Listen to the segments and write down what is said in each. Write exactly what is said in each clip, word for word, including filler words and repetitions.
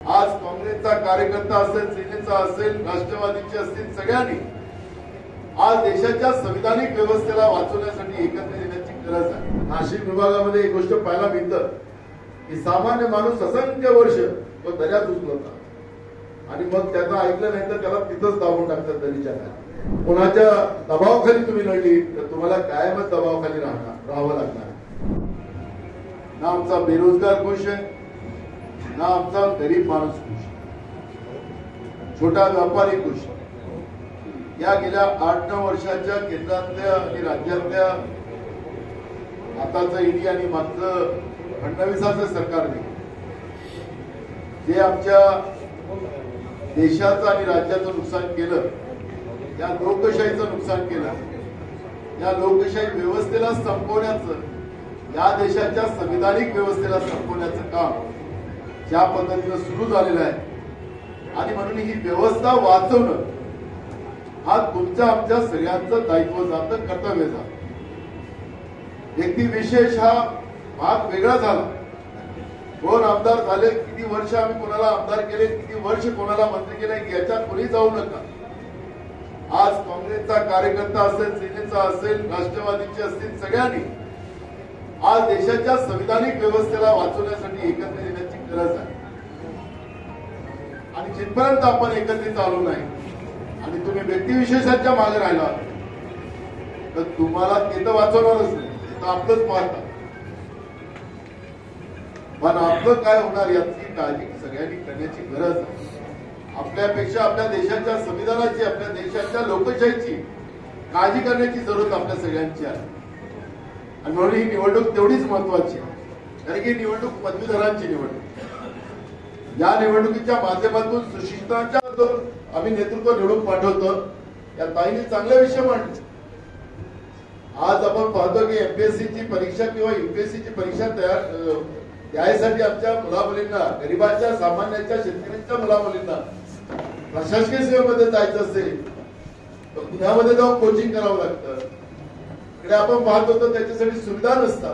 आज काँग्रेसचा कार्यकर्ता असेल, सेनेचा असेल, राष्ट्रवादीचे असतील, सगळ्यांनी आज देशाच्या संविधानिक व्यवस्थेला वाचवण्यासाठी एकत्र येण्याची गरज आहे। नाशिक विभागामध्ये एक गोष्ट पाहायला मिळतं की सामान्य माणूस असंख्य वर्ष तो दर्यात उचलतात आणि मग त्याचं ऐकलं नाही तर त्याला तिथंच दाबून टाकतात दरीच्या खाली। कोणाच्या दबावाखाली तुम्ही लढली तर तुम्हाला कायमच दबावाखाली राहणार राहावं लागणार। ना आमचा बेरोजगार खुश आहे, ना आमचा गरीब माणूस खुश आहे, छोटा व्यापारी खुश आहे। या गेल्या आठ नऊ वर्षाच्या केंद्रातल्या आणि राज्यातल्या आताचं ईडी आणि मागचं फडणवीसाचं सरकारने जे आमच्या देशाचं आणि राज्याचं नुकसान केलं, या लोकशाहीचं नुकसान केलं, या लोकशाही व्यवस्थेला संपवण्याचं, या देशाच्या संविधानिक व्यवस्थेला संपवण्याचं काम ज्या पद्धतीनं सुरू झालेलं आहे आणि म्हणून ही व्यवस्था वाचवणं हा तुमच्या आमच्या सगळ्यांचं दायित्व जातं, कर्तव्य जातं। व्यक्ती विशेष हा भाग वेगळा झाला। कोण आमदार झाले, किती वर्ष आम्ही कोणाला आमदार केले, किती वर्ष कोणाला मंत्री केले, याच्या पुढे जाऊ नका। आज काँग्रेसचा कार्यकर्ता असेल, सेनेचा असेल, राष्ट्रवादीचे असतील, सगळ्यांनी आज देशाच्या संविधानिक व्यवस्थेला वाचवण्यासाठी एकत्र येण्याची गरज आहे। आणि जिथपर्यंत आपण एकत्रित आलो नाही आणि तुम्ही व्यक्तिविशेषांच्या मागे राहिला तर तुम्हाला ते तर वाचवणारच नाही, तर आपलंच पाहता। पण आपलं काय होणार याची काळजी सगळ्यांनी करण्याची गरज आहे। आपल्यापेक्षा आपल्या देशाच्या संविधानाची, आपल्या देशाच्या लोकशाहीची काळजी करण्याची जरूरत आपल्या सगळ्यांची आहे। आणि म्हणून ही निवडणूक तेवढीच महत्वाची आहे, कारण की निवडणूक पदवीधरांची निवडणूक। या निवडणुकीच्या माध्यमातून सुशिक्षितांच्या आम्ही नेतृत्व निवडून पाठवतो। या ताईने चांगले विषय मांडले। आज आपण पाहतो की एमपीएससी ची परीक्षा किंवा युपीएससी ची परीक्षा तयार द्यायसाठी आमच्या मुलामुलींना, गरिबांच्या, सामान्यांच्या, शेतकऱ्यांच्या मुलामुलींना प्रशासकीय सेवेमध्ये जायचं असेल तर पुण्यामध्ये जाऊन कोचिंग करावं लागतं। इकडे आपण पाहतो तर त्याच्यासाठी सुविधा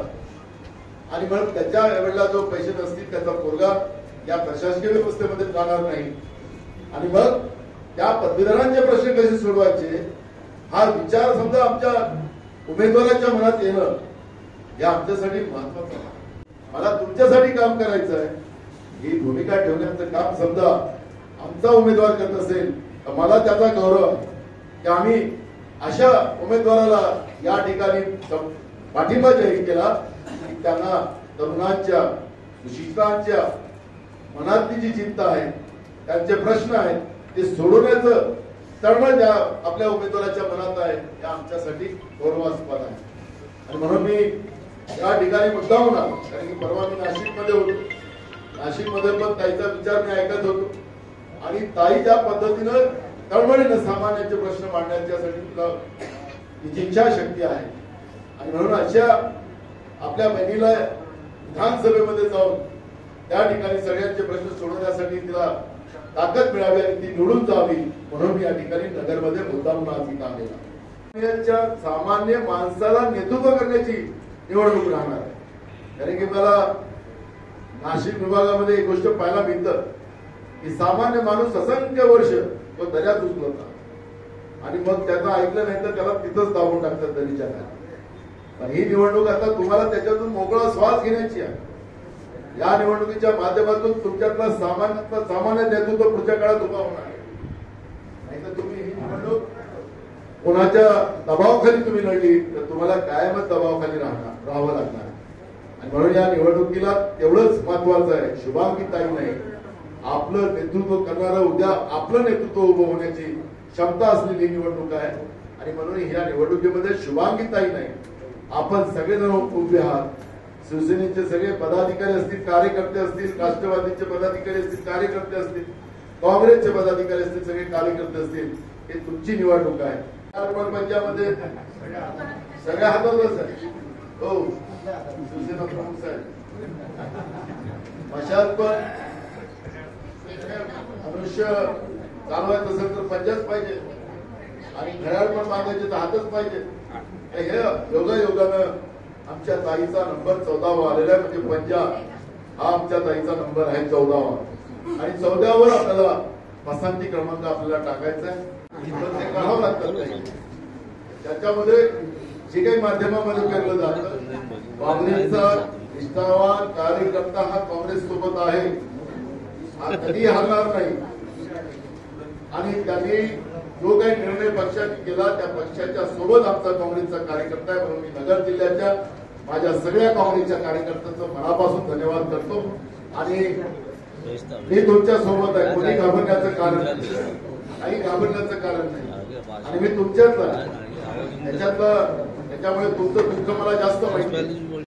नसतात आणि म्हणून त्याच्या वेळेला जो पैसे नसतील त्याचा पोरगा या प्रशासकीय व्यवस्थेमध्ये जाणार नाही। आणि मग त्या पदवीधरांचे प्रश्न कसे सोडवायचे हा विचार समजा आमच्या उमेदवाराच्या मनात येणं हे आमच्यासाठी महत्वाचं आहे। मला तुमच्यासाठी काम करायचं आहे, ही भूमिका ठेवण्याचं काम समजा आमचा उमेदवार करत असेल तर मला त्याचा गौरव आहे की आम्ही अशा उमेदवाराला या ठिकाणी पाठिंबा जाहीर केला की त्यांना तरुणांच्या, सुशिक्षितांच्या मनातली जी चिंता आहे, त्यांचे प्रश्न आहेत ते सोडवण्याचं तळमळ ज्या आपल्या उमेदवाराच्या मनात आहे त्या आमच्यासाठी गौरवास्पद आहे। आणि म्हणून मी या ठिकाणी मुद्दाम होणार, कारण की परवा मी नाशिकमध्ये होतो, नाशिकमध्ये पण ताईचा विचार मी ऐकत होतो आणि ताई ज्या पद्धतीनं तळमळीनं सामान्यांचे प्रश्न मांडण्याच्यासाठी तुला तिची इच्छाशक्ती आहे। आणि म्हणून अशा आपल्या बहिणीला विधानसभेमध्ये जाऊन त्या ठिकाणी सगळ्यांचे प्रश्न सोडवण्यासाठी तिला ताकद मिळावी आणि ती निवडून जावी म्हणून मी या ठिकाणी नगरमध्ये मुद्दाम आज काम केला। सामान्य माणसाला नेतृत्व करण्याची निवडणूक राहणार आहे, कारण की मला नाशिक विभागामध्ये एक गोष्ट पाहायला मिळतं की सामान्य माणूस असंख्य वर्ष तो दर्यात उचलतात आणि मग त्याचं ऐकलं नाही तर त्याला तिथंच दाबून टाकतात दरीच्या खाली। पण ही निवडणूक आता तुम्हाला त्याच्यातून मोकळा श्वास घेण्याची आहे। या निवडणुकीच्या माध्यमातून तुमच्यातला सामान्य सामान्य नेतृत्व पुढच्या काळात उभा होणार आहे। नाही तर तुम्ही ही निवडणूक कोणाच्या दबावाखाली तुम्ही लढली तर तुम्हाला कायमच दबावाखाली राहणार राहावं लागणार। आणि म्हणून या निवडणुकीला तेवढंच महत्वाचं आहे, शुभांगी ताई नाही, आपलं नेतृत्व करणारं, उद्या आपलं नेतृत्व उभं होण्याची क्षमता असलेली निवडणूक आहे। आणि म्हणून या निवडणुकीमध्ये शुभांगी ताई नाही, आपण सगळेजण उभे आहात। शिवसेनेचे सगळे पदाधिकारी असतील, कार्यकर्ते असतील, राष्ट्रवादीचे पदाधिकारी असतील, कार्यकर्ते असतील, काँग्रेसचे पदाधिकारी असतील, सगळे कार्यकर्ते असतील, हे तुमची निवडणूक आहे। पंजाबमध्ये सगळ्या हातातच आहे। हो, शिवसेना प्रमुख साहेब मशाल पण मनुष्य चालवायचं असेल तर पंजाच पाहिजे आणि घड्याळ पण मागायचे तर हातच पाहिजे। हे योगायोगानं आमच्या ताईचा नंबर चौदावा आलेला आहे, म्हणजे पंजा हा आमच्या ताईचा नंबर आहे चौदावा। आणि चौदावर आपल्याला पसंती क्रमांक आपल्याला टाकायचा आहे. पण ते करावं लागतं काही. त्याच्यामध्ये जे काही माध्यमामध्ये केलं जातं, काँग्रेसचा निष्ठावान कार्यकर्ता हा काँग्रेस सोबत आहे, हा कधी हरणार नाही. आणि त्यांनी जो काही निर्णय पक्षाने केला त्या पक्षाच्या सोबत आमचा काँग्रेसचा कार्यकर्ता आहे. म्हणून मी नगर जिल्ह्याच्या माझ्या सगळ्या काँग्रेसच्या कार्यकर्त्यांचं मनापासून धन्यवाद करतो. आणि मी तुमच्या सोबत आहे. कोणी घाबरण्याचं कारण नाही, काही घाबरण्याचं कारण नाही. आणि मी तुमच्यातलं त्याच्यातलं त्याच्यामुळे तुमचं दुःख मला जास्त माहिती आहे.